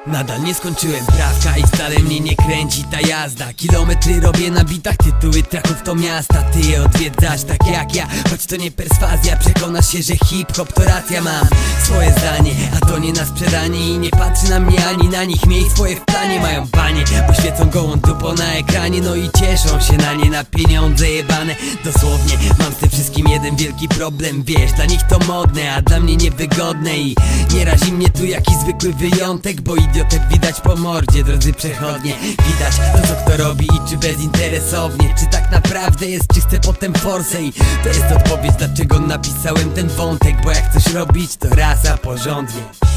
Nadal nie skończyłem prawka i wcale mnie nie kręci ta jazda. Kilometry robię na bitach, tytuły traków to miasta. Ty je odwiedzasz tak jak ja, choć to nie perswazja. Przekonasz się, że hip-hop to racja. Mam swoje zdanie, a to nie na sprzedanie. I nie patrzy na mnie ani na nich. Miej swoje w planie, mają banie, bo świecą gołą dupą na ekranie. No i cieszą się na nie, na pieniądze jebane. Dosłownie, mam z tym wszystkim jeden wielki problem. Wiesz, dla nich to modne, a dla mnie niewygodne. I nie razi mnie tu jakiś zwykły wyjątek, bo idiotek widać po mordzie, drodzy przechodnie. Widać to, co kto robi i czy bezinteresownie, czy tak naprawdę jest czyste potem force. I to jest odpowiedź, dlaczego napisałem ten wątek. Bo jak coś robić, to raz, a porządnie.